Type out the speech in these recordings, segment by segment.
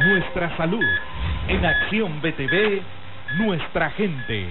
nuestra salud. En Acción BTV, nuestra gente.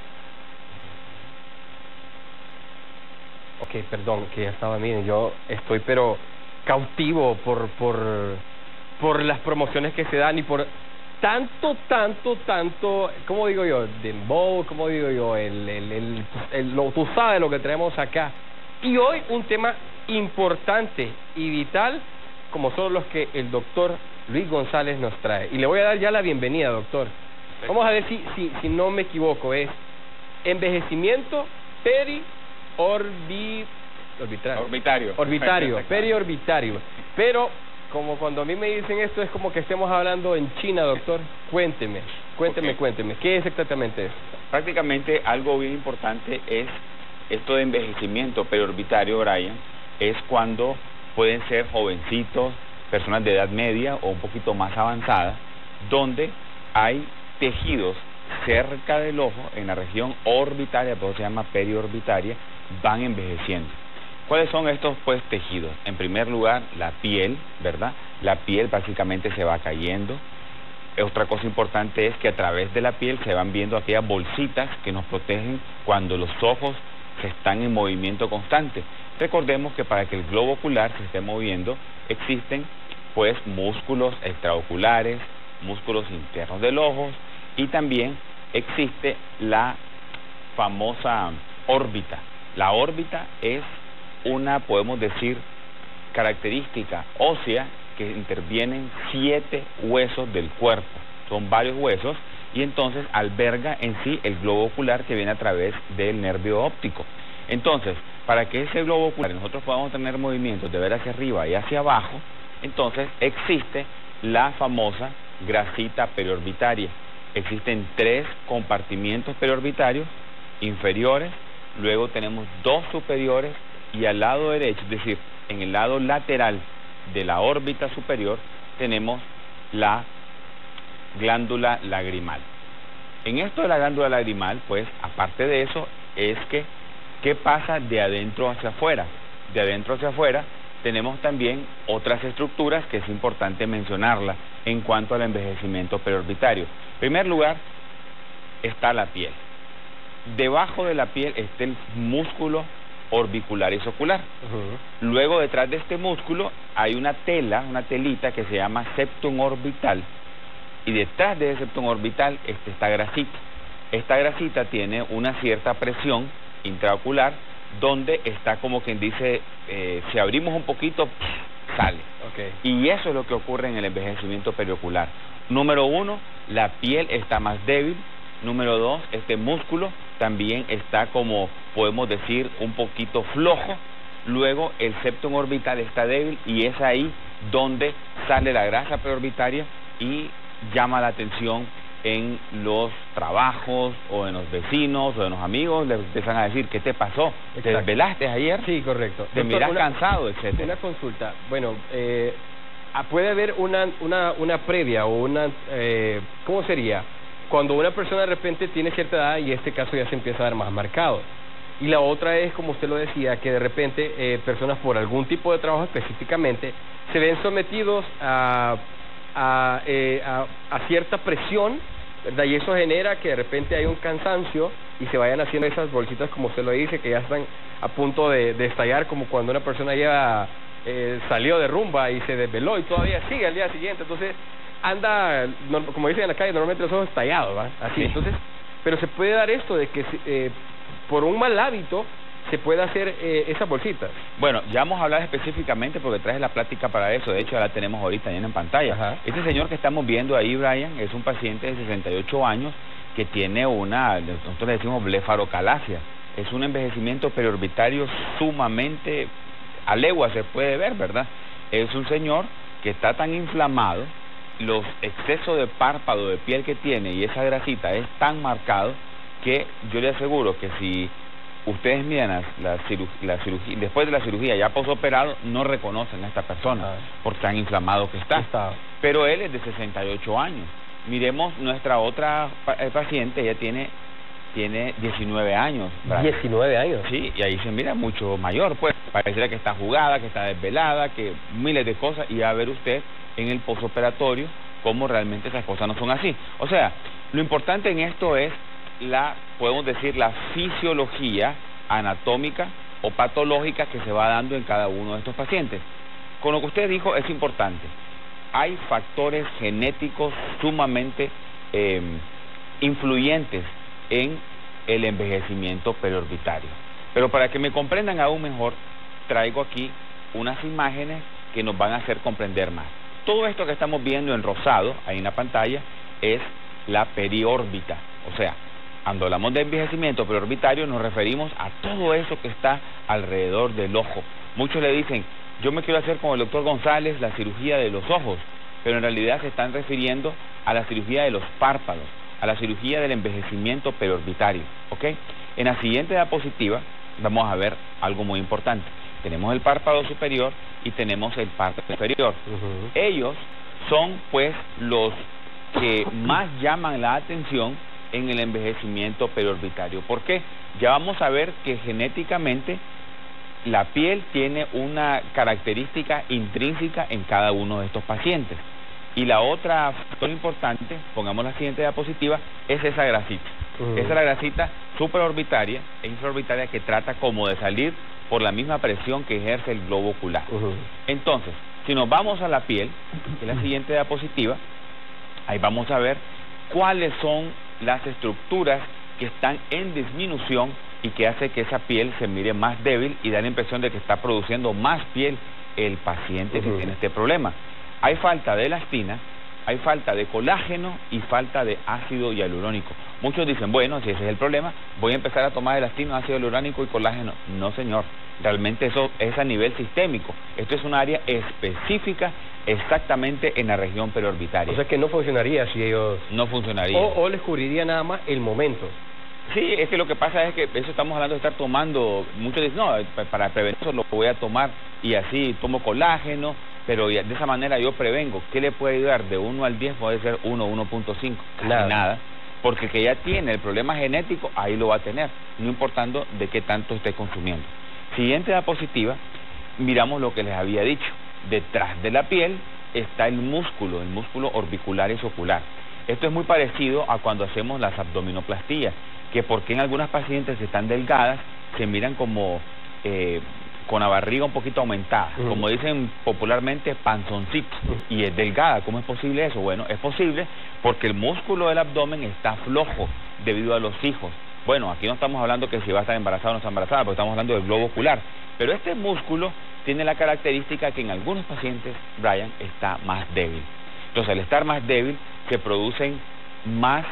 Ok, perdón, que ya estaba, miren, yo estoy pero cautivo por las promociones que se dan y por tanto, ¿cómo digo yo? Dembow, ¿cómo digo yo? Tú sabes lo que tenemos acá. Y hoy un tema importante y vital, como son los que el doctor Luis González nos trae. Y le voy a dar ya la bienvenida, doctor. Vamos a ver si no me equivoco, es envejecimiento periorbitario. Pero como cuando a mí me dicen esto es como que estemos hablando en China, doctor. Cuénteme, ¿qué es exactamente eso? Prácticamente algo bien importante es esto de envejecimiento periorbitario, Brian, es cuando pueden ser jovencitos, personas de edad media o un poquito más avanzada, donde hay tejidos cerca del ojo, en la región orbitaria, por eso se llama periorbitaria, van envejeciendo. ¿Cuáles son estos tejidos? En primer lugar, la piel, ¿verdad? La piel básicamente se va cayendo. Otra cosa importante es que a través de la piel se van viendo aquellas bolsitas que nos protegen cuando los ojos se están en movimiento constante. Recordemos que para que el globo ocular se esté moviendo, existen músculos extraoculares, músculos internos del ojo, y también existe la famosa órbita. La órbita es una, podemos decir, característica ósea que intervienen 7 huesos del cuerpo. Son varios huesos y entonces alberga en sí el globo ocular que viene a través del nervio óptico. Entonces, para que ese globo ocular nosotros podamos tener movimientos de ver hacia arriba y hacia abajo, entonces existe la famosa grasita periorbitaria. Existen 3 compartimientos periorbitarios inferiores, luego tenemos 2 superiores y al lado derecho, es decir, en el lado lateral de la órbita superior, tenemos la glándula lagrimal. En esto de la glándula lagrimal, aparte de eso, es que, ¿qué pasa de adentro hacia afuera? De adentro hacia afuera tenemos también otras estructuras que es importante mencionarlas en cuanto al envejecimiento periorbitario. En primer lugar, está la piel. Debajo de la piel está el músculo orbicularis ocular. Luego, detrás de este músculo hay una telita que se llama septum orbital, y detrás de ese septum orbital está esta grasita. Esta grasita tiene una cierta presión intraocular, donde está como quien dice, si abrimos un poquito, sale. Y eso es lo que ocurre en el envejecimiento periocular. Número 1, la piel está más débil. Número 2, este músculo también está, como podemos decir, un poquito flojo. Luego el septum orbital está débil y es ahí donde sale la grasa periorbitaria y llama la atención en los trabajos o en los vecinos o en los amigos. Les empiezan a decir, ¿qué te pasó? Exacto. ¿Te desvelaste ayer? Sí, correcto. ¿Te miras cansado, etcétera? Una consulta. Bueno, puede haber una previa o una... ¿cómo sería? Cuando una persona de repente tiene cierta edad y este caso ya se empieza a ver más marcado. Y la otra es, como usted lo decía, que de repente personas por algún tipo de trabajo específicamente se ven sometidos a cierta presión, ¿verdad? Y eso genera que de repente hay un cansancio y se vayan haciendo esas bolsitas, como usted lo dice, que ya están a punto de estallar, como cuando una persona ya salió de rumba y se desveló y todavía sigue al día siguiente. Entonces anda, como dicen en la calle, normalmente los ojos estallados, ¿va? Así. Sí. Entonces, pero se puede dar esto de que por un mal hábito se puede hacer esas bolsitas. Bueno, ya vamos a hablar específicamente porque traes la plática para eso. De hecho, ya la tenemos ahorita en pantalla. Este señor que estamos viendo ahí, Brian, es un paciente de 68 años que tiene nosotros le decimos blefarocalasia. Es un envejecimiento periorbitario sumamente a legua, se puede ver, ¿verdad? Es un señor que está tan inflamado, los excesos de párpado de piel que tiene y esa grasita es tan marcado que yo le aseguro que si ustedes miran la cirugía, después de la cirugía ya posoperado, no reconocen a esta persona por tan inflamado que está. Pero él es de 68 años. Miremos nuestra otra paciente, ella tiene 19 años. ¿verdad? 19 años. Sí, y ahí se mira mucho mayor, pues. pareciera que está jugada, que está desvelada, que miles de cosas, y va a ver usted en el postoperatorio cómo realmente esas cosas no son así. O sea, lo importante en esto es podemos decir, la fisiología anatómica o patológica que se va dando en cada uno de estos pacientes. Con lo que usted dijo es importante. Hay factores genéticos sumamente influyentes en el envejecimiento periorbitario. Pero para que me comprendan aún mejor, traigo aquí unas imágenes que nos van a hacer comprender más. Todo esto que estamos viendo en rosado, ahí en la pantalla, es la periórbita. O sea, cuando hablamos de envejecimiento periorbitario nos referimos a todo eso que está alrededor del ojo. Muchos le dicen, yo me quiero hacer con el doctor González la cirugía de los ojos, pero en realidad se están refiriendo a la cirugía de los párpados, a la cirugía del envejecimiento periorbitario, ¿ok? En la siguiente diapositiva vamos a ver algo muy importante. Tenemos el párpado superior y tenemos el párpado inferior. Ellos son, pues, los que más llaman la atención en el envejecimiento periorbitario. ¿Por qué? Ya vamos a ver que genéticamente la piel tiene una característica intrínseca en cada uno de estos pacientes. Y la otra factor importante, pongamos la siguiente diapositiva, es esa grasita. Esa es la grasita supraorbitaria e infraorbitaria que trata como de salir por la misma presión que ejerce el globo ocular. Entonces, si nos vamos a la piel, que es la siguiente diapositiva, ahí vamos a ver cuáles son las estructuras que están en disminución y que hace que esa piel se mire más débil y da la impresión de que está produciendo más piel el paciente que tiene este problema. Hay falta de elastina, hay falta de colágeno y falta de ácido hialurónico. Muchos dicen, bueno, si ese es el problema, voy a empezar a tomar elastina, ácido hialurónico y colágeno. No, señor, realmente eso es a nivel sistémico. Esto es un área específica exactamente en la región periorbitaria. O sea que no funcionaría si ellos... No funcionaría. O les cubriría nada más el momento. Sí, es que lo que pasa es que eso estamos hablando de estar tomando, muchos dicen, no, para prevenir eso lo voy a tomar y así tomo colágeno, pero de esa manera yo prevengo. ¿Qué le puede ayudar? De 1 al 10 puede ser 1, 1.5, nada, porque que ya tiene el problema genético, ahí lo va a tener, no importando de qué tanto esté consumiendo. Siguiente diapositiva, miramos lo que les había dicho. Detrás de la piel está el músculo orbicular y ocular. Esto es muy parecido a cuando hacemos las abdominoplastías, que porque en algunas pacientes están delgadas, se miran como con la barriga un poquito aumentada, como dicen popularmente, panzoncito, y es delgada. ¿Cómo es posible eso? Bueno, es posible porque el músculo del abdomen está flojo debido a los hijos. Bueno, aquí no estamos hablando que si va a estar embarazada o no está embarazada, porque estamos hablando del globo ocular, pero este músculo tiene la característica que en algunos pacientes, Brian, está más débil. Entonces, al estar más débil, se producen más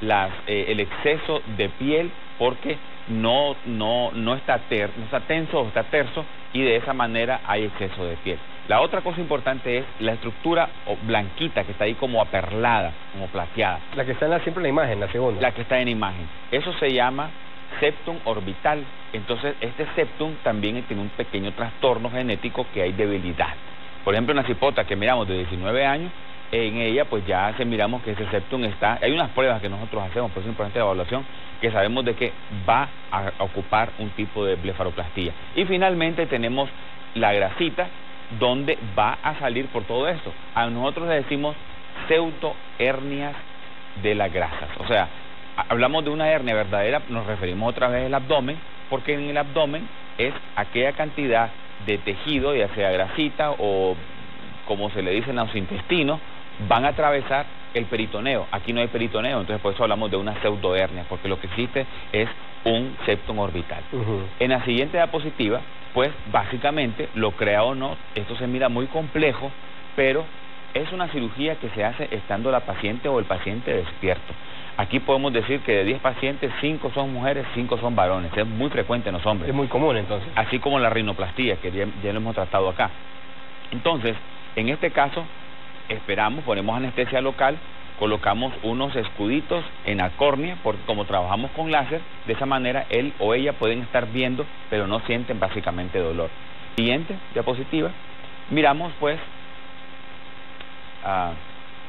el exceso de piel porque no está tenso o está terso, y de esa manera hay exceso de piel. La otra cosa importante es la estructura blanquita que está ahí como aperlada, como plateada. La que está siempre en la imagen, la segunda. La que está en imagen. Eso se llama septum orbital. Entonces, este septum también tiene un pequeño trastorno genético que hay debilidad. Por ejemplo, una cipota que miramos de 19 años, en ella pues ya miramos que ese septum está... Hay unas pruebas que nosotros hacemos, por eso es importante la evaluación, que sabemos de que va a ocupar un tipo de blefaroplastía. Y finalmente tenemos la grasita, donde va a salir por todo esto. A nosotros le decimos pseudohernias de las grasas. O sea, hablamos de una hernia verdadera, nos referimos otra vez al abdomen, porque en el abdomen es aquella cantidad de tejido, ya sea grasita o, como se le dice, en los intestinos, van a atravesar el peritoneo. Aquí no hay peritoneo, entonces por eso hablamos de una pseudohernia, porque lo que existe es un septum orbital. En la siguiente diapositiva, pues básicamente, lo crea o no, esto se mira muy complejo, pero es una cirugía que se hace estando la paciente o el paciente despierto. Aquí podemos decir que de 10 pacientes, 5 son mujeres, 5 son varones. Es muy frecuente en los hombres. Es muy común entonces. Así como la rinoplastía, que ya lo hemos tratado acá. Entonces, en este caso, ponemos anestesia local, colocamos unos escuditos en la córnea, porque como trabajamos con láser, de esa manera él o ella pueden estar viendo, pero no sienten básicamente dolor. Siguiente diapositiva, miramos pues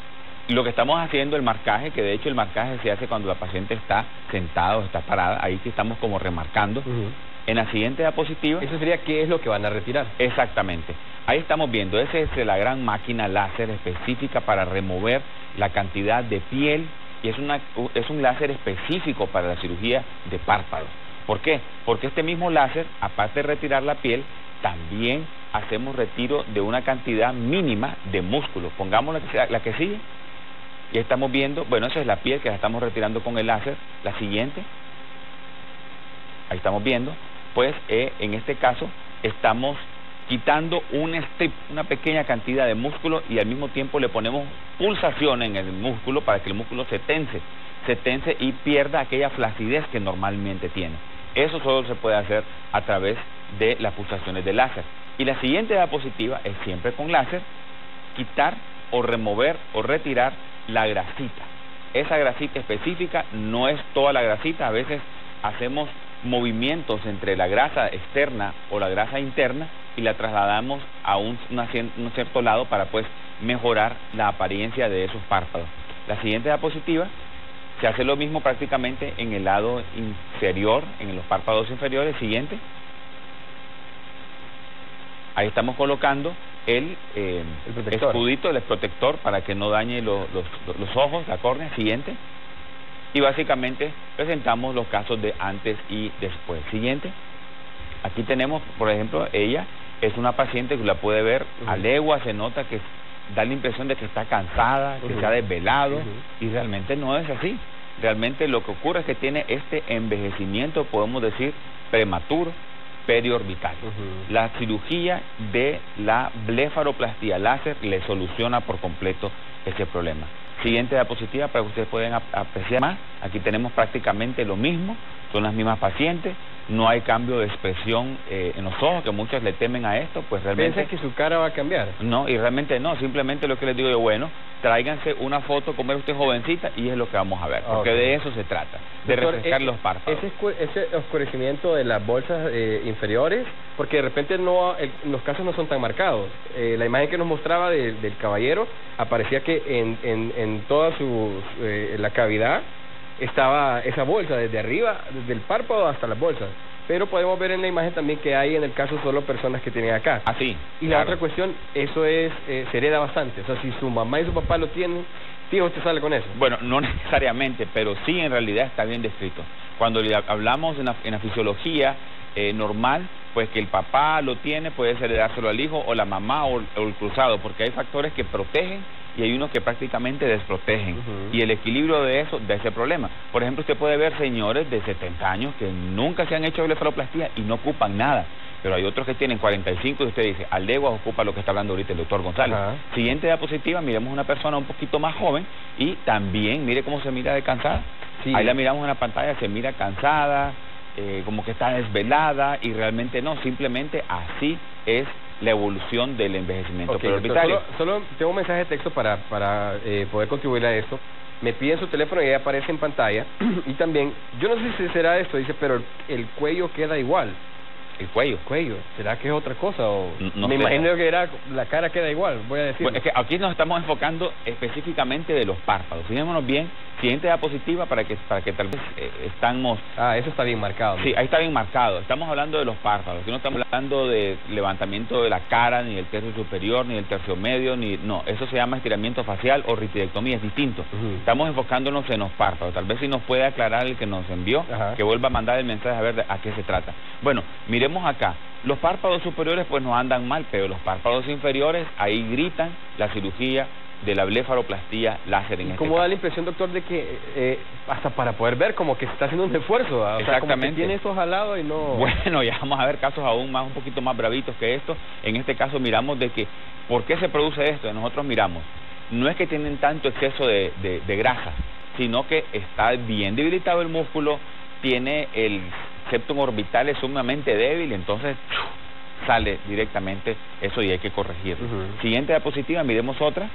Lo que estamos haciendo, el marcaje, que de hecho el marcaje se hace cuando la paciente está sentada o está parada, ahí sí estamos como remarcando. En la siguiente diapositiva... Eso sería qué es lo que van a retirar. Exactamente. Ahí estamos viendo, esa es la gran máquina láser específica para remover la cantidad de piel, y es un láser específico para la cirugía de párpado. ¿Por qué? Porque este mismo láser, aparte de retirar la piel, también hacemos retiro de una cantidad mínima de músculo. Pongamos la que sigue. Y estamos viendo, bueno, esa es la piel que la estamos retirando con el láser. La siguiente. Ahí estamos viendo. Pues en este caso estamos quitando un strip, una pequeña cantidad de músculo, y al mismo tiempo le ponemos pulsación en el músculo para que el músculo se tense y pierda aquella flacidez que normalmente tiene. Eso solo se puede hacer a través de las pulsaciones de láser. Y la siguiente diapositiva es siempre con láser, quitar o remover o retirar la grasita. Esa grasita específica no es toda la grasita, a veces hacemos movimientos entre la grasa externa o la grasa interna y la trasladamos a un cierto lado para pues mejorar la apariencia de esos párpados. La siguiente diapositiva se hace lo mismo prácticamente en el lado inferior, en los párpados inferiores. Siguiente. Ahí estamos colocando el escudito, el protector, para que no dañe los ojos, la córnea. Siguiente. Y básicamente presentamos los casos de antes y después. Siguiente. Aquí tenemos, por ejemplo, ella es una paciente que la puede ver a legua, se nota que da la impresión de que está cansada, que se ha desvelado, y realmente no es así. Realmente lo que ocurre es que tiene este envejecimiento, podemos decir, prematuro, periorbital. La cirugía de la blefaroplastía láser le soluciona por completo ese problema. Siguiente diapositiva para que ustedes puedan apreciar más. Aquí tenemos prácticamente lo mismo, son las mismas pacientes, no hay cambio de expresión en los ojos, que muchos le temen a esto, pues realmente... ¿Piensan que su cara va a cambiar? No, y realmente no, simplemente lo que les digo yo, bueno, tráiganse una foto como era usted jovencita y es lo que vamos a ver, porque de eso se trata, de refrescar los párpados. Ese oscurecimiento de las bolsas inferiores, porque de repente los casos no son tan marcados. La imagen que nos mostraba del caballero, aparecía que en toda la cavidad estaba esa bolsa, desde arriba, desde el párpado hasta las bolsas. Pero podemos ver en la imagen también que hay en el caso solo personas que tienen acá. Ah, sí. Y la otra cuestión, eso se hereda bastante. O sea, si su mamá y su papá lo tienen, fijo, usted sale con eso. Bueno, no necesariamente, pero sí en realidad está bien descrito. Cuando hablamos en la fisiología normal, pues que el papá lo tiene, puede ser heredárselo al hijo, o la mamá, o el cruzado, porque hay factores que protegen y hay unos que prácticamente desprotegen. Y el equilibrio de ese problema. Por ejemplo, usted puede ver señores de 70 años que nunca se han hecho blefaroplastía y no ocupan nada. Pero hay otros que tienen 45 y usted dice, al legua ocupa lo que está hablando ahorita el doctor González. Siguiente diapositiva, miremos una persona un poquito más joven y también, mire cómo se mira de cansada. Sí. Ahí la miramos en la pantalla, se mira cansada, como que está desvelada, y realmente no, simplemente así es la evolución del envejecimiento preorbitario. Solo tengo un mensaje de texto para poder contribuir a esto. Me piden su teléfono y ahí aparece en pantalla. Y también, yo no sé si será esto, dice, pero el cuello queda igual. El cuello. ¿Será que es otra cosa? O no me sé. imagino que la cara queda igual, voy a decir. Bueno, es que aquí nos estamos enfocando específicamente de los párpados. Fijémonos bien, siguiente diapositiva para que tal vez estamos... eso está bien marcado. Sí, ahí está bien marcado. Estamos hablando de los párpados. Aquí no estamos hablando de levantamiento de la cara, ni del tercio superior, ni del tercio medio, no. Eso se llama estiramiento facial o retirectomía, es distinto. Estamos enfocándonos en los párpados. Tal vez si nos puede aclarar el que nos envió, que vuelva a mandar el mensaje a ver a qué se trata. Bueno, miremos acá. Los párpados superiores pues no andan mal, pero los párpados inferiores, ahí gritan la cirugía de la blefaroplastía láser en este ¿Cómo da la impresión, doctor, de que hasta para poder ver como que se está haciendo un esfuerzo? O Exactamente. sea, como que tiene eso jalado y no... Bueno, ya vamos a ver casos aún más, un poquito más bravitos que esto. En este caso miramos de que, ¿por qué se produce esto? Nosotros miramos, no es que tienen tanto exceso de grasa, sino que está bien debilitado el músculo, tiene el septum orbital es sumamente débil, entonces sale directamente eso y hay que corregirlo. Siguiente diapositiva, miremos otra.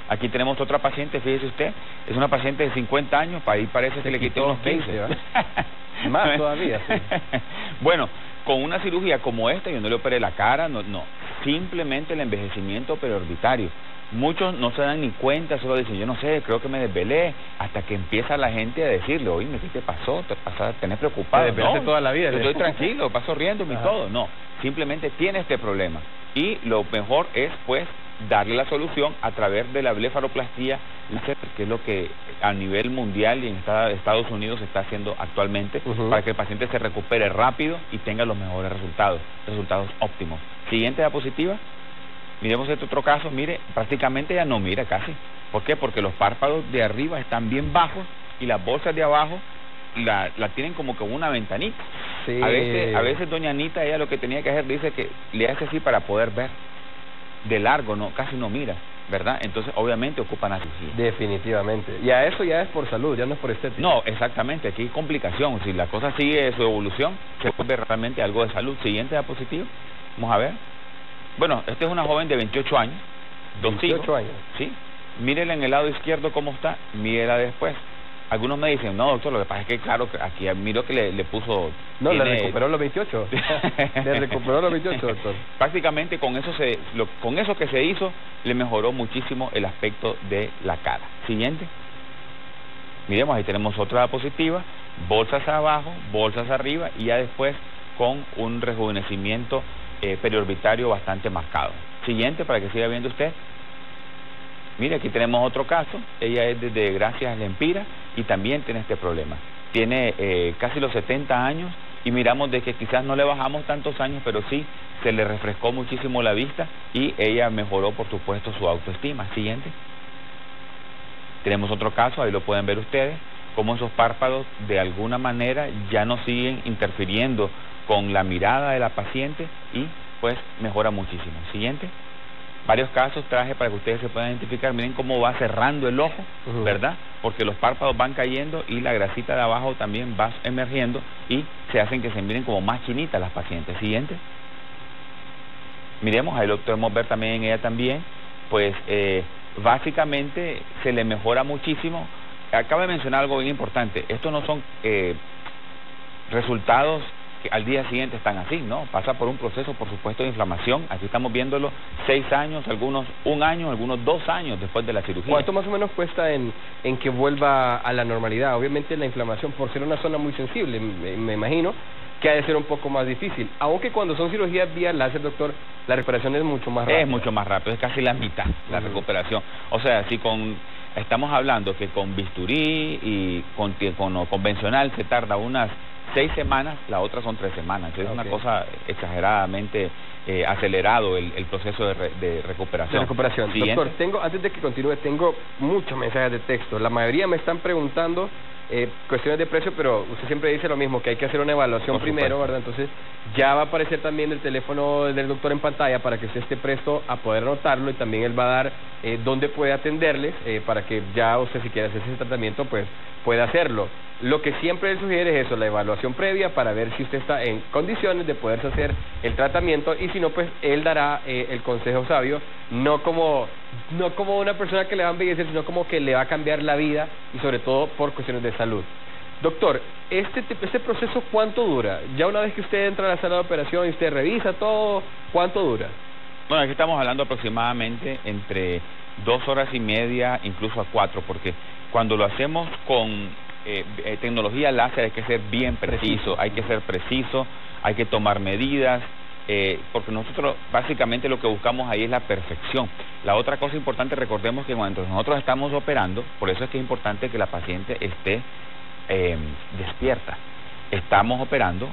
Aquí tenemos otra paciente, fíjese usted, es una paciente de 50 años, para ahí parece que le quité unos 15. Más todavía, sí. Bueno, con una cirugía como esta, yo no le operé la cara, no, simplemente el envejecimiento preorbitario. Muchos no se dan ni cuenta, solo dicen, yo no sé, creo que me desvelé, hasta que empieza la gente a decirle, oye, ¿qué te pasó? ¿Tenés preocupado? Te desvelaste toda la vida. Yo estoy tranquilo, paso riéndome y todo. No, simplemente tiene este problema. Y lo mejor es, pues, darle la solución a través de la blefaroplastía láser, que es lo que a nivel mundial y en Estados Unidos se está haciendo actualmente, para que el paciente se recupere rápido y tenga los mejores resultados óptimos. Siguiente diapositiva. Miremos este otro caso, mire, prácticamente ya no mira casi. ¿Por qué? Porque los párpados de arriba están bien bajos y las bolsas de abajo la tienen como que una ventanita. Sí. A veces doña Anita, ella lo que tenía que hacer, dice que le hace así para poder ver. De largo, no, casi no mira, ¿verdad? Entonces, obviamente, ocupan la cirugía. Definitivamente. Y a eso ya es por salud, ya no es por estética. No, exactamente, aquí hay complicación. Si la cosa sigue su evolución, se vuelve realmente algo de salud. Siguiente diapositiva, vamos a ver. Bueno, esta es una joven de 28 años, 28 años. Sí, mírela en el lado izquierdo cómo está, mírela después. Algunos me dicen, no, doctor, lo que pasa es que, claro, aquí miro que le puso... No, le recuperó los 28. Le recuperó los 28, doctor. Prácticamente con eso que se hizo, le mejoró muchísimo el aspecto de la cara. Siguiente. Miremos, ahí tenemos otra diapositiva, bolsas abajo, bolsas arriba, y ya después con un rejuvenecimiento periorbitario bastante marcado. Siguiente, para que siga viendo usted. Mire, aquí tenemos otro caso. Ella es de Gracias Lempira y también tiene este problema. Tiene casi los 70 años y miramos de que quizás no le bajamos tantos años, pero sí se le refrescó muchísimo la vista y ella mejoró, por supuesto, su autoestima. Siguiente. Tenemos otro caso, ahí lo pueden ver ustedes, cómo esos párpados de alguna manera ya no siguen interfiriendo con la mirada de la paciente y pues mejora muchísimo. Siguiente. Varios casos traje para que ustedes se puedan identificar. Miren cómo va cerrando el ojo, ¿verdad? Porque los párpados van cayendo y la grasita de abajo también va emergiendo y se hacen que se miren como más chinitas las pacientes. Siguiente. Miremos, ahí lo podemos ver también en ella también. Pues básicamente se le mejora muchísimo. Acabo de mencionar algo bien importante. Estos no son resultados que al día siguiente están así, ¿no? Pasa por un proceso, por supuesto, de inflamación. Aquí estamos viéndolo 6 años, algunos 1 año, algunos 2 años después de la cirugía. ¿Cuánto más o menos cuesta en que vuelva a la normalidad? Obviamente la inflamación, por ser una zona muy sensible, me imagino que ha de ser un poco más difícil. Aunque cuando son cirugías vía láser, doctor, la recuperación es mucho más rápida. Es mucho más rápido, es casi la mitad la recuperación. O sea, si estamos hablando que con bisturí y con lo convencional se tarda unas 6 semanas, la otra son 3 semanas. Es una cosa exageradamente acelerado el proceso de recuperación. Doctor, antes de que continúe, tengo muchos mensajes de texto. La mayoría me están preguntando cuestiones de precio, pero usted siempre dice lo mismo, que hay que hacer una evaluación primero, ¿verdad? Entonces ya va a aparecer también el teléfono del doctor en pantalla para que usted esté presto a poder anotarlo, y también él va a dar dónde puede atenderles para que ya usted, si quiere hacer ese tratamiento, pues pueda hacerlo. Lo que siempre él sugiere es eso, la evaluación previa, para ver si usted está en condiciones de poderse hacer el tratamiento, y si no, pues él dará el consejo sabio, no como una persona que le va a embellecer, sino como que le va a cambiar la vida, y sobre todo por cuestiones de salud. Doctor, este proceso, ¿cuánto dura? Ya una vez que usted entra a la sala de operación y usted revisa todo, ¿cuánto dura? Bueno, aquí estamos hablando aproximadamente entre 2 horas y media, incluso a 4, porque cuando lo hacemos con tecnología láser hay que ser bien preciso, hay que ser preciso, hay que tomar medidas, porque nosotros básicamente lo que buscamos ahí es la perfección. La otra cosa importante, recordemos que cuando nosotros estamos operando, por eso es que es importante que la paciente esté despierta. Estamos operando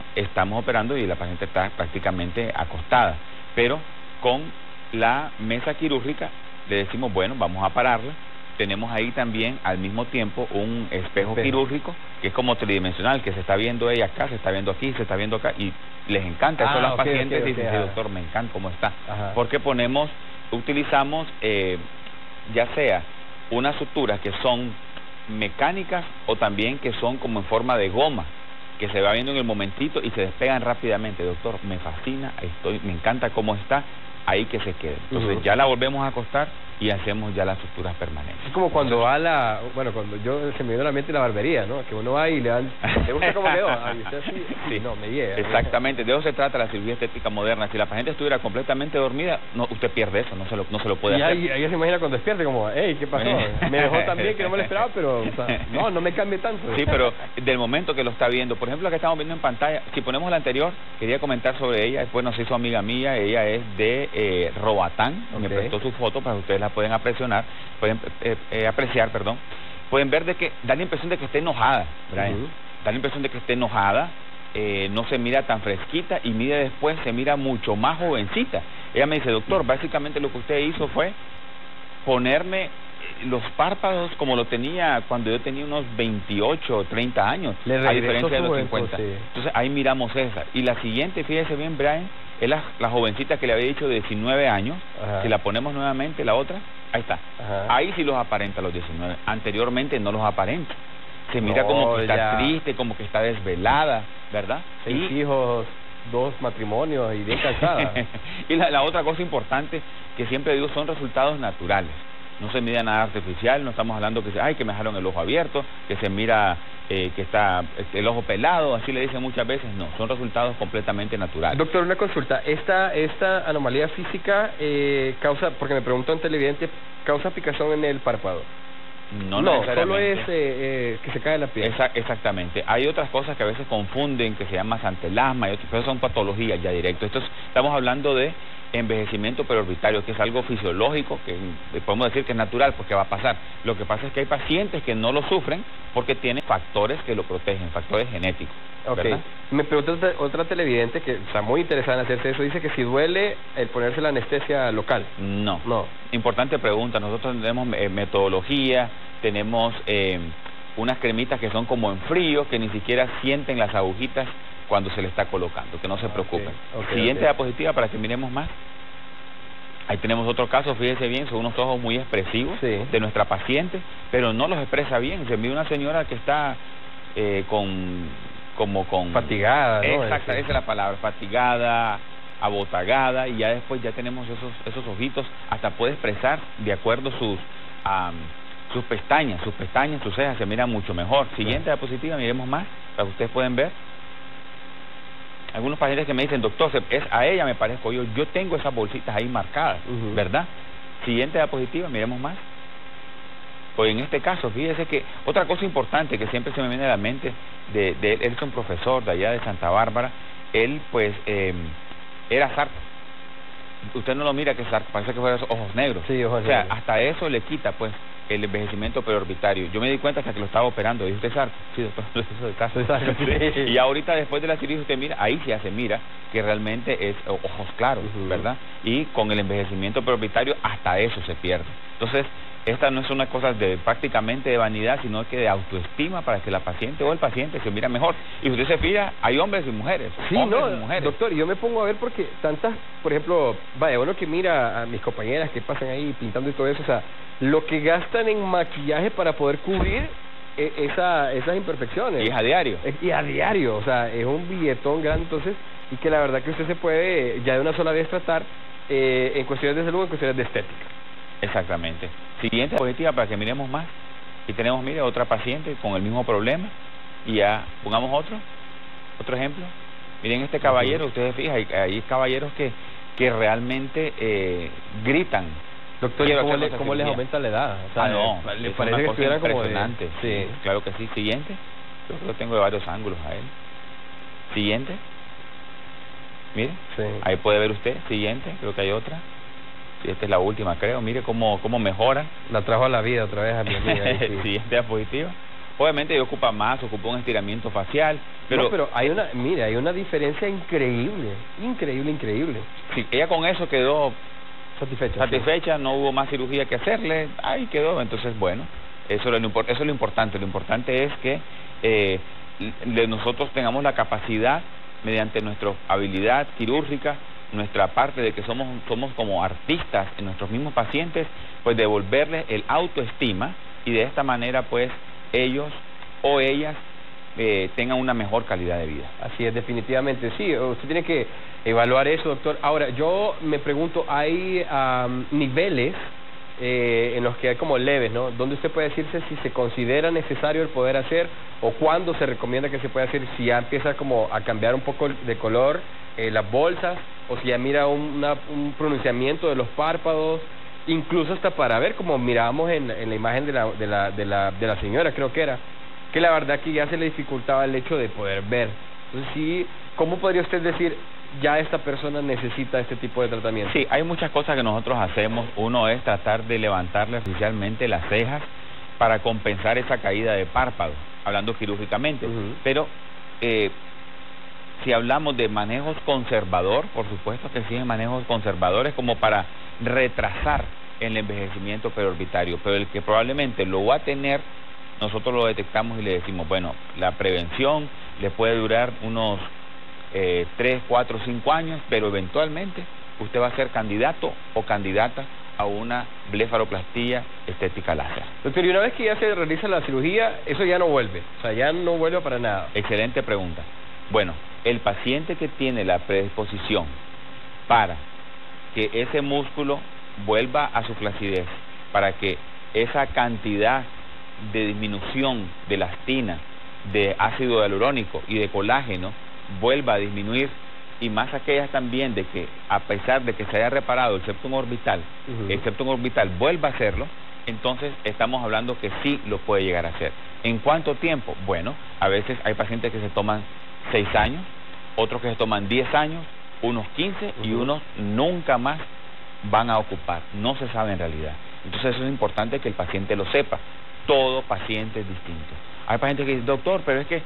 y la paciente está prácticamente acostada, pero con la mesa quirúrgica le decimos, bueno, vamos a pararla. Tenemos ahí también al mismo tiempo un espejo quirúrgico que es como tridimensional, que se está viendo ella acá, se está viendo aquí, se está viendo acá, y les encanta eso a las pacientes. Y dicen, sí, doctor, me encanta cómo está. Porque utilizamos ya sea unas suturas que son mecánicas o también que son como en forma de goma, que se va viendo en el momentito y se despegan rápidamente. Doctor, me fascina, me encanta cómo está. ahí que se quede. Entonces ya la volvemos a acostar y hacemos ya las suturas permanentes. Es como cuando va a la... Bueno, cuando se me viene a la mente la barbería, ¿no? Que uno va y le dan... ¿Te gusta cómo quedó? Ay, usted así... Sí, no, me llega. Exactamente, de eso se trata la cirugía estética moderna. Si la paciente estuviera completamente dormida, no, usted pierde eso, no se lo puede y hacer. Y ahí se imagina cuando despierte como, hey, ¿qué pasó? Me dejó tan bien que no me lo esperaba, pero... O sea, no me cambie tanto. Sí, pero del momento que lo está viendo, por ejemplo, la que estamos viendo en pantalla, si ponemos la anterior, quería comentar sobre ella, después nos hizo amiga mía, ella es de Roatán, me prestó su foto para que ustedes la pueden apreciar, pueden ver de que da la impresión de que esté enojada, Brian, da la impresión de que esté enojada, no se mira tan fresquita y mira después, se mira mucho más jovencita. Ella me dice, doctor, básicamente lo que usted hizo fue ponerme los párpados como lo tenía cuando yo tenía unos 28 o 30 años, a diferencia de los 50. Sí. Entonces ahí miramos esa. Y la siguiente, fíjese bien, Brian, es la jovencita que le había dicho de 19 años. Ajá. Si la ponemos nuevamente, la otra, ahí está. Ajá. Ahí sí los aparenta los 19. Anteriormente no los aparenta. Se mira como que está triste, como que está desvelada, ¿verdad? 6 hijos, 2 matrimonios y bien cansada. Y la otra cosa importante que siempre digo son resultados naturales. No se mide nada artificial, no estamos hablando que que me dejaron el ojo abierto, que se mira que está el ojo pelado, así le dicen muchas veces. No, son resultados completamente naturales. Doctor, una consulta, ¿esta anomalía física causa, porque me preguntó un televidente, causa picazón en el párpado? No, solo es que se cae la piel. Exactamente. Hay otras cosas que a veces confunden, que se llama santelasma, pero son patologías ya directo. Estamos hablando de envejecimiento preorbitario, que es algo fisiológico, que podemos decir que es natural, porque va a pasar. Lo que pasa es que hay pacientes que no lo sufren porque tienen factores que lo protegen, factores genéticos. Okay. Me pregunta otra televidente que está muy interesada en hacerse eso, dice que si duele el ponerse la anestesia local. No. Importante pregunta. Nosotros tenemos metodología, tenemos unas cremitas que son como en frío, que ni siquiera sienten las agujitas cuando se le está colocando, que no se preocupen. Siguiente diapositiva para que miremos más. Ahí tenemos otro caso, fíjese bien, son unos ojos muy expresivos de nuestra paciente, pero no los expresa bien. Se mide una señora que está con fatigada, ¿no? Exacto, esa es la palabra, fatigada, abotagada, y ya después ya tenemos esos ojitos, hasta puede expresar de acuerdo sus pestañas, sus cejas, se miran mucho mejor. Siguiente diapositiva, miremos más, para que ustedes pueden ver. Algunos pacientes que me dicen, doctor, a ella me parezco yo tengo esas bolsitas ahí marcadas, ¿verdad? Siguiente diapositiva, miremos más. Pues en este caso, fíjese que otra cosa importante que siempre se me viene a la mente, él es un profesor de allá de Santa Bárbara, él pues era sarco. Usted no lo mira que es sarco, parece que fuera ojos negros. Sí, ojos negros. Negros. Hasta eso le quita pues el envejecimiento preorbitario. Yo me di cuenta hasta que lo estaba operando. ¿Dice usted sarco? Sí, doctor, eso de caso. Sí. Y ahorita después de la cirugía usted mira, ahí ya se mira que realmente es ojos claros, ¿verdad? Y con el envejecimiento preorbitario hasta eso se pierde. Entonces, esta no es una cosa prácticamente de vanidad, sino que de autoestima para que la paciente o el paciente se mira mejor. Y usted se fija, hay hombres y mujeres. Sí, mujeres. Doctor, yo me pongo a ver porque tantas, por ejemplo, uno que mira a mis compañeras que pasan ahí pintando y todo eso, o sea, lo que gastan en maquillaje para poder cubrir esas imperfecciones. Y es a diario. Y a diario, o sea, es un billetón grande, entonces, y que la verdad que usted se puede ya de una sola vez tratar en cuestiones de salud, en cuestiones de estética. Exactamente. Siguiente diapositiva para que miremos más. Y tenemos, mire, otra paciente con el mismo problema. Y ya, pongamos otro ejemplo. Miren este caballero, ustedes fijan, hay caballeros que realmente gritan. Doctor, ¿cómo les aumenta la edad? O sea, le parece que estuvieran como impresionante. Sí, claro que sí. Siguiente. Yo creo que tengo de varios ángulos a él. Siguiente. Mire, ahí puede ver usted. Siguiente, creo que hay otra. Esta es la última, creo. Mire cómo mejora. La trajo a la vida otra vez a mi amiga. Siguiente diapositiva. Obviamente ocupa un estiramiento facial, pero hay una diferencia increíble. Sí, ella con eso quedó satisfecha, no hubo más cirugía que hacerle, ahí quedó. Entonces, bueno, eso es lo importante. Lo importante es que nosotros tengamos la capacidad, mediante nuestra habilidad quirúrgica, nuestra parte de que somos como artistas en nuestros mismos pacientes, pues devolverles el autoestima, y de esta manera pues ellos o ellas tengan una mejor calidad de vida. Así es, definitivamente, sí, usted tiene que evaluar eso, doctor. Ahora, yo me pregunto, ¿hay niveles en los que hay como leves, ¿no? ¿Dónde usted puede decirse si se considera necesario el poder hacer o cuándo se recomienda que se pueda hacer, si ya empieza como a cambiar un poco de color las bolsas, o si ya mira un pronunciamiento de los párpados, incluso hasta para ver, como mirábamos en la imagen de la señora, creo que era, que la verdad que ya se le dificultaba el hecho de poder ver? Entonces sí, ¿cómo podría usted decir ya esta persona necesita este tipo de tratamiento? Sí, hay muchas cosas que nosotros hacemos. Uno es tratar de levantarle artificialmente las cejas para compensar esa caída de párpado, hablando quirúrgicamente. Pero si hablamos de manejos conservador, por supuesto que sí, manejos conservadores como para retrasar el envejecimiento preorbitario, pero el que probablemente lo va a tener, nosotros lo detectamos y le decimos, bueno, la prevención le puede durar unos 3, 4, 5 años, pero eventualmente usted va a ser candidato o candidata a una blefaroplastia estética láser. Doctor, y una vez que ya se realiza la cirugía, eso ya no vuelve, o sea, ya no vuelve para nada. Excelente pregunta. Bueno, el paciente que tiene la predisposición para que ese músculo vuelva a su flacidez, para que esa cantidad de disminución de elastina, de ácido hialurónico y de colágeno vuelva a disminuir, y más aquellas también de que a pesar de que se haya reparado el septum orbital, el septum orbital vuelva a hacerlo, entonces estamos hablando que sí lo puede llegar a hacer. ¿En cuánto tiempo? Bueno, a veces hay pacientes que se toman 6 años, otros que se toman 10 años, unos 15 y unos nunca más van a ocupar, no se sabe en realidad. Entonces eso es importante que el paciente lo sepa. Todo paciente es distinto. Hay pacientes que dicen, doctor, pero es que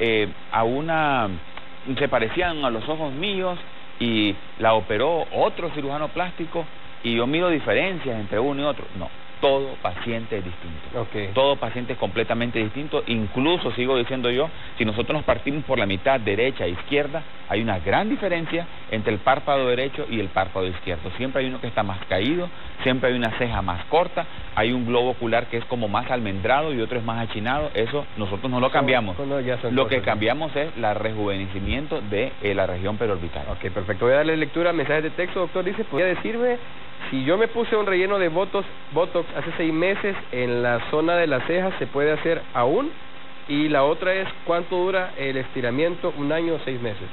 se parecían a los ojos míos y la operó otro cirujano plástico y yo miro diferencias entre uno y otro. No, todo paciente es distinto. Todo paciente es completamente distinto. Incluso, sigo diciendo yo, si nosotros nos partimos por la mitad, derecha e izquierda, hay una gran diferencia entre el párpado derecho y el párpado izquierdo. Siempre hay uno que está más caído, siempre hay una ceja más corta, hay un globo ocular que es como más almendrado y otro es más achinado. Eso nosotros no lo cambiamos. Lo que cambiamos es el rejuvenecimiento de la región periorbital. Ok, perfecto. Voy a darle lectura a mensajes de texto. Doctor, dice, ¿podría decirme si yo me puse un relleno de Botox hace 6 meses en la zona de las cejas, se puede hacer aún? Y la otra es, ¿cuánto dura el estiramiento? ¿1 año o 6 meses?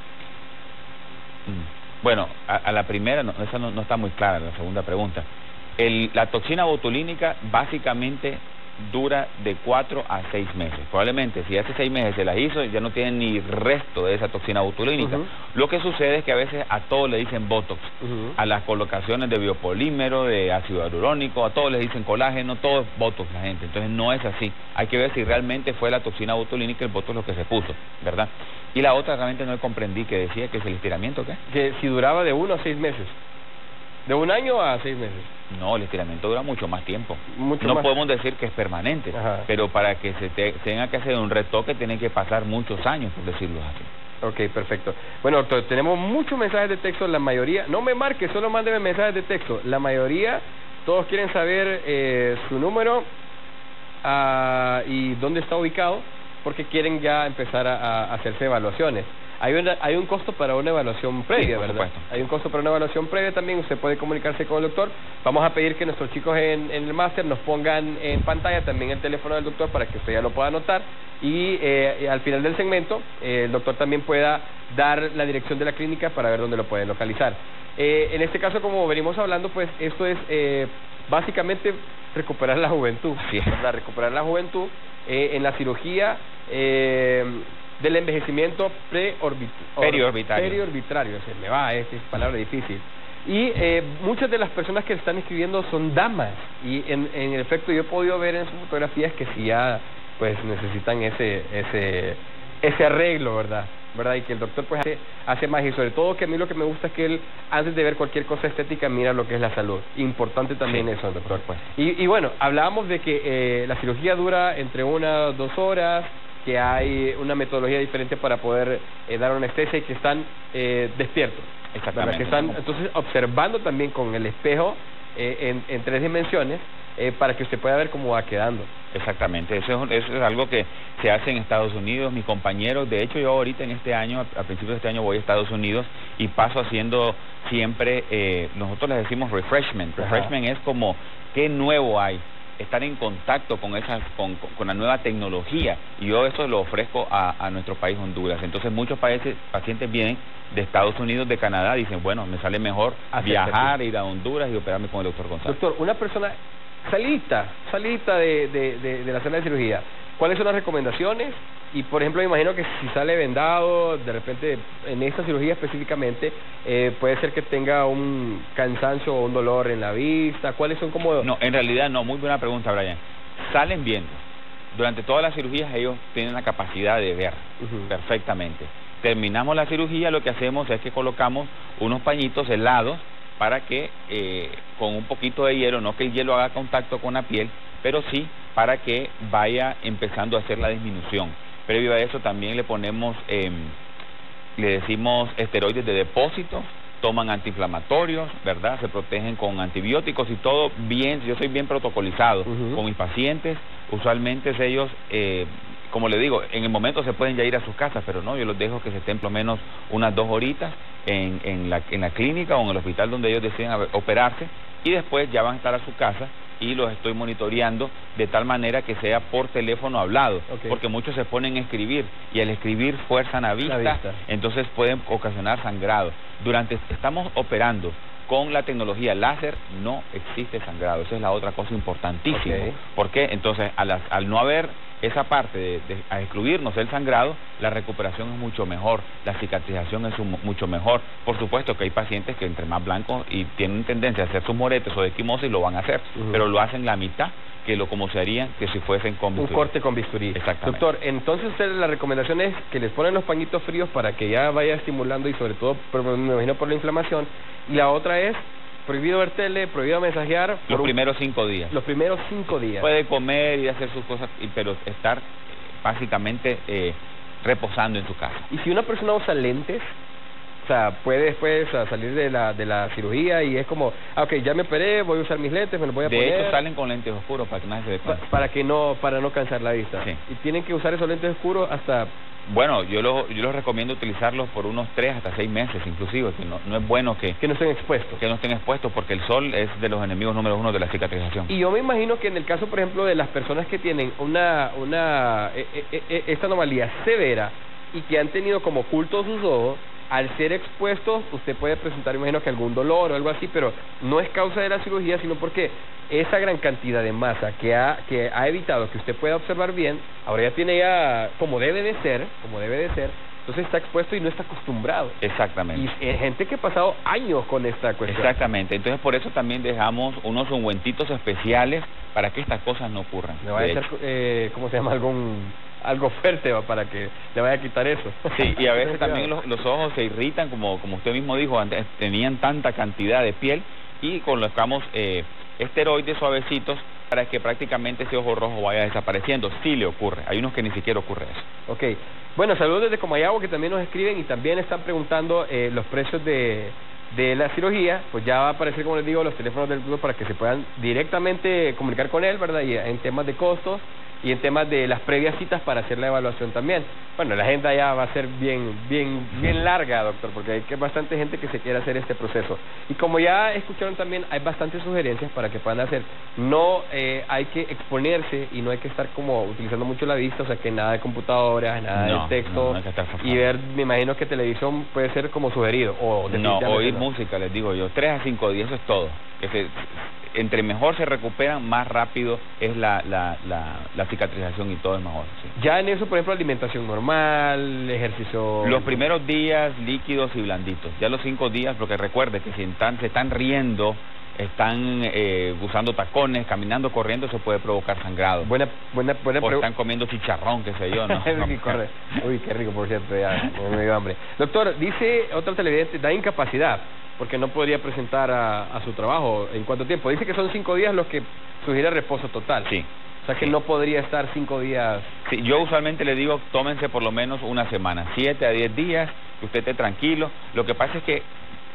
Bueno, a la primera, esa no está muy clara, la segunda pregunta. La toxina botulínica básicamente dura de 4 a 6 meses. Probablemente si hace 6 meses se las hizo, ya no tienen ni resto de esa toxina botulínica. Lo que sucede es que a veces a todos le dicen Botox, a las colocaciones de biopolímero, de ácido hialurónico, a todos les dicen colágeno, todo es Botox la gente. Entonces no es así. Hay que ver si realmente fue la toxina botulínica el Botox lo que se puso, ¿verdad? Y la otra realmente no comprendí, que decía que es el estiramiento, ¿qué? Que si duraba de 1 a 6 meses. ¿De 1 año a 6 meses? No, el estiramiento dura mucho más tiempo. No podemos decir que es permanente, pero para que se tenga que hacer un retoque tiene que pasar muchos años, por decirlo así. Ok, perfecto. Bueno, doctor, tenemos muchos mensajes de texto, la mayoría, no me marque, solo mándeme mensajes de texto. La mayoría, todos quieren saber su número y dónde está ubicado, porque quieren ya empezar a hacerse evaluaciones. Hay un costo para una evaluación previa, sí, ¿verdad? Supuesto. Hay un costo para una evaluación previa también. Usted puede comunicarse con el doctor. Vamos a pedir que nuestros chicos en el máster nos pongan en pantalla también el teléfono del doctor para que usted ya lo pueda anotar. Y al final del segmento, el doctor también pueda dar la dirección de la clínica para ver dónde lo pueden localizar. En este caso, como venimos hablando, pues esto es básicamente recuperar la juventud. Así es. ¿Verdad? Recuperar la juventud en la cirugía del envejecimiento periorbitario. Se me va, es palabra difícil. Y muchas de las personas que están escribiendo son damas, y en efecto yo he podido ver en sus fotografías que sí ya pues necesitan ese arreglo, ¿verdad? Y que el doctor pues hace más, y sobre todo que a mí lo que me gusta es que él, antes de ver cualquier cosa estética, mira lo que es la salud. Importante también sí, eso, doctor. Pues. Y bueno, hablábamos de que la cirugía dura entre 1 a 2 horas, que hay una metodología diferente para poder dar una anestesia y que están despiertos. Exactamente. Que están entonces observando también con el espejo en 3 dimensiones para que usted pueda ver cómo va quedando. Exactamente, eso es algo que se hace en Estados Unidos. Mis compañeros, de hecho yo ahorita en este año, a principios de este año voy a Estados Unidos y paso haciendo siempre, nosotros les decimos refreshment. Refreshment es como, ¿qué nuevo hay? Estar en contacto con con la nueva tecnología, y yo eso lo ofrezco a nuestro país Honduras. Entonces muchos pacientes vienen de Estados Unidos, de Canadá, dicen, bueno, me sale mejor viajar, ir a Honduras y operarme con el doctor González. Doctor, una persona salita de la sala de cirugía, ¿cuáles son las recomendaciones? Y por ejemplo, me imagino que si sale vendado, de repente en esta cirugía específicamente, puede ser que tenga un cansancio o un dolor en la vista. ¿Cuáles son como...? No, en realidad no, muy buena pregunta, Brian. Salen viendo. Durante todas las cirugías ellos tienen la capacidad de ver perfectamente. Terminamos la cirugía, lo que hacemos es que colocamos unos pañitos helados para que con un poquito de hielo, no que el hielo haga contacto con la piel, pero sí para que vaya empezando a hacer la disminución. Previo a eso también le ponemos, le decimos esteroides de depósito, toman antiinflamatorios, ¿verdad? Se protegen con antibióticos y todo bien. Yo soy bien protocolizado con mis pacientes. Usualmente ellos, como le digo, en el momento se pueden ya ir a sus casas, pero no, yo los dejo que se estén por lo menos unas 2 horitas en la clínica o en el hospital donde ellos deciden operarse, y después ya van a estar a su casa y los estoy monitoreando de tal manera que sea por teléfono hablado, porque muchos se ponen a escribir y al escribir fuerzan la vista, entonces pueden ocasionar sangrado. Estamos operando con la tecnología láser, no existe sangrado. Esa es la otra cosa importantísima. ¿Por qué? Entonces, al no haber esa parte a excluirnos el sangrado, la recuperación es mucho mejor, la cicatrización es mucho mejor. Por supuesto que hay pacientes que entre más blancos y tienen tendencia a hacer sus moretes o de equimosis, lo van a hacer, pero lo hacen la mitad que como se harían que si fuesen con bisturí. Un corte con bisturí. Exactamente. Doctor, entonces la recomendación es que les ponen los pañitos fríos para que ya vaya estimulando, y sobre todo, me imagino, por la inflamación. Y la otra es prohibido ver tele, prohibido mensajear. Los primeros 5 días. Los primeros 5 días. Puede comer y hacer sus cosas, pero estar básicamente reposando en su casa. ¿Y si una persona usa lentes? O sea, puede después salir de la cirugía y es como, ok, ya me operé, voy a usar mis lentes, me los voy a poner. De hecho, salen con lentes oscuros para que nadie se dé cuenta. Para no cansar la vista. Sí. Y tienen que usar esos lentes oscuros hasta... Bueno, yo los recomiendo utilizarlos por unos 3 hasta 6 meses, inclusive, que no es bueno que no estén expuestos. Que no estén expuestos, porque el sol es de los enemigos número 1 de la cicatrización. Y yo me imagino que en el caso, por ejemplo, de las personas que tienen esta anomalía severa y que han tenido como ocultos sus ojos, al ser expuestos, usted puede presentar, imagino, que algún dolor o algo así, pero no es causa de la cirugía, sino porque esa gran cantidad de masa que ha evitado que usted pueda observar bien, ahora ya tiene como debe de ser, entonces está expuesto y no está acostumbrado. Exactamente. Y gente que ha pasado años con esta cuestión. Exactamente, entonces por eso también dejamos unos ungüentitos especiales para que estas cosas no ocurran. Me va a echar, ¿cómo se llama? Algo fuerte para que le vaya a quitar eso. Sí, y a veces también los ojos se irritan, como usted mismo dijo, antes tenían tanta cantidad de piel, y colocamos esteroides suavecitos para que prácticamente ese ojo rojo vaya desapareciendo. Sí le ocurre, hay unos que ni siquiera ocurre eso. Ok, bueno, saludos desde Comayagua, que también nos escriben y también están preguntando los precios de la cirugía. Pues ya va a aparecer, como les digo, los teléfonos del grupo para que se puedan directamente comunicar con él, ¿verdad? Y en temas de costos y en temas de las previas citas para hacer la evaluación también. Bueno, la agenda ya va a ser bien larga, doctor, porque hay bastante gente que se quiere hacer este proceso. Y como ya escucharon también, hay bastantes sugerencias para que puedan hacer. No hay que exponerse y no hay que estar como utilizando mucho la vista, o sea, que nada de computadoras, nada de texto, y ver, me imagino que televisión puede ser como sugerido. Oír música, les digo yo, 3 a 5 días, eso es todo. Entre mejor se recuperan, más rápido es la cicatrización y todo es mejor. Sí. Ya en eso, por ejemplo, alimentación normal, ejercicio... Los primeros días líquidos y blanditos, ya los 5 días, porque recuerde que si se están riendo, están usando tacones, caminando, corriendo, eso puede provocar sangrado. Buena o están comiendo chicharrón, qué sé yo, ¿no? Uy, qué rico, por cierto, ya me dio hambre. Doctor, dice otra televidente, da incapacidad, porque no podría presentar a su trabajo. ¿En cuánto tiempo? Dice que son 5 días los que sugiere reposo total. Sí. O sea que no podría estar 5 días... Sí, yo usualmente le digo, tómense por lo menos una semana, 7 a 10 días, que usted esté tranquilo. Lo que pasa es que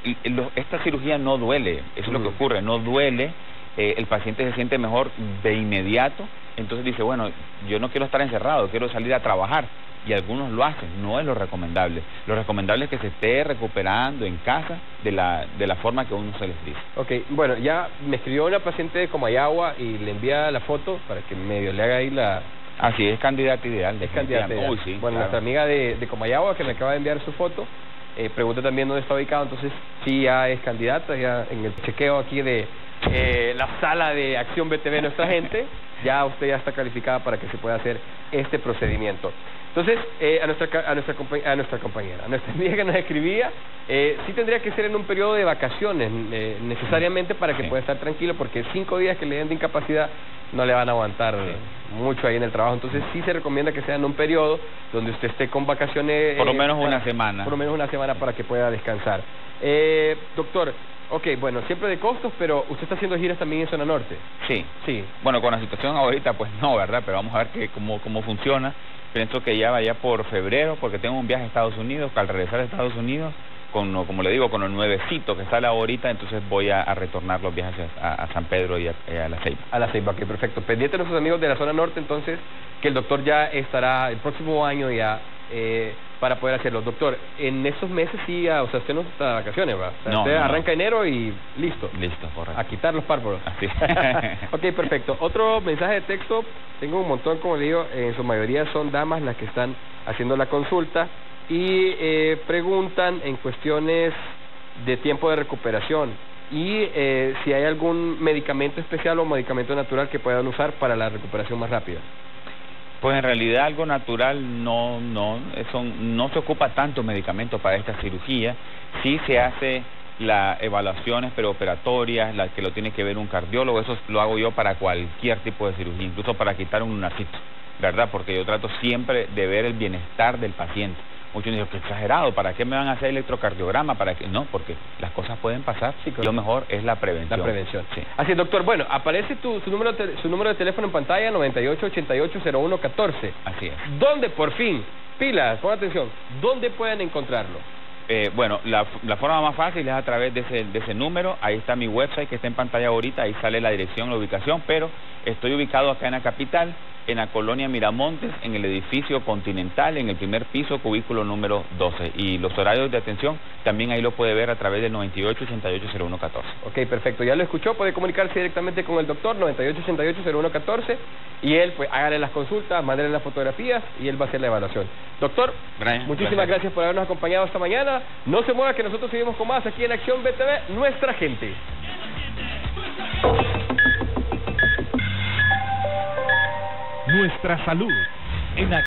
esta cirugía no duele, eso es lo que ocurre, no duele, el paciente se siente mejor de inmediato, entonces dice, bueno, yo no quiero estar encerrado, quiero salir a trabajar, y algunos lo hacen, no es lo recomendable. Lo recomendable es que se esté recuperando en casa de la forma que uno se les dice. Ok, bueno, ya me escribió una paciente de Comayagua y le envía la foto para que medio le haga ahí la... Así es, candidata ideal. Es candidata ideal. Uy, sí, bueno, claro. Nuestra amiga de Comayagua que me acaba de enviar su foto, pregunta también dónde está ubicado, entonces sí, ya es candidata, ya en el chequeo aquí de la sala de Acción BTV Nuestra Gente, ya usted ya está calificada para que se pueda hacer este procedimiento. Entonces, a nuestra compañera, a nuestra amiga que nos escribía, sí tendría que ser en un periodo de vacaciones necesariamente para que pueda estar tranquilo, porque 5 días que le den de incapacidad no le van a aguantar mucho ahí en el trabajo. Entonces sí se recomienda que sea en un periodo donde usted esté con vacaciones. Por lo menos una semana. Por lo menos una semana para que pueda descansar. Doctor, ok, bueno, siempre de costos, pero usted está haciendo giras también en zona norte. Sí. Sí. Bueno, con la situación ahorita, pues no, ¿verdad? Pero vamos a ver cómo funciona. Pienso que ya vaya por febrero, porque tengo un viaje a Estados Unidos, que al regresar a Estados Unidos, como le digo, con el nuevecito que sale ahorita, entonces voy a retornar los viajes a San Pedro y a La Ceiba. A La Ceiba, ok, perfecto. Pendiente de nuestros amigos de la zona norte, entonces, que el doctor ya estará el próximo año ya para poder hacerlo. Doctor, en esos meses sí, o sea, usted no está de vacaciones, ¿va? O sea, no, usted no, arranca enero y listo. Listo, correcto. A quitar los párpados. Así. Ok, perfecto. Otro mensaje de texto, tengo un montón, como le digo, en su mayoría son damas las que están haciendo la consulta y preguntan en cuestiones de tiempo de recuperación y si hay algún medicamento especial o medicamento natural que puedan usar para la recuperación más rápida. Pues en realidad algo natural no se ocupa tanto medicamento para esta cirugía. Sí se hace las evaluaciones preoperatorias, la que lo tiene que ver un cardiólogo, eso lo hago yo para cualquier tipo de cirugía, incluso para quitar un lunarcito, ¿verdad? Porque yo trato siempre de ver el bienestar del paciente. Muchos dicen que exagerado, ¿para qué me van a hacer electrocardiograma? ¿Para qué? No, porque las cosas pueden pasar, sí, claro. Lo mejor es la prevención. La prevención, sí. Así es, doctor. Bueno, aparece su número de teléfono en pantalla, 9888-0114. Así es. ¿Dónde, por fin, pilas, pon atención, dónde pueden encontrarlo? Bueno, la forma más fácil es a través de ese número. Ahí está mi website que está en pantalla ahorita, ahí sale la dirección, la ubicación, pero estoy ubicado acá en la capital, en la colonia Miramontes, en el edificio Continental, en el primer piso, cubículo número 12. Y los horarios de atención también ahí lo puede ver a través del 9888-0114. Ok, perfecto. Ya lo escuchó, puede comunicarse directamente con el doctor, 9888-0114, y él, pues, hágale las consultas, mándele las fotografías y él va a hacer la evaluación. Doctor, Brian, muchísimas gracias por habernos acompañado esta mañana. No se mueva que nosotros seguimos con más aquí en Acción BTV, Nuestra Gente. Nuestra salud en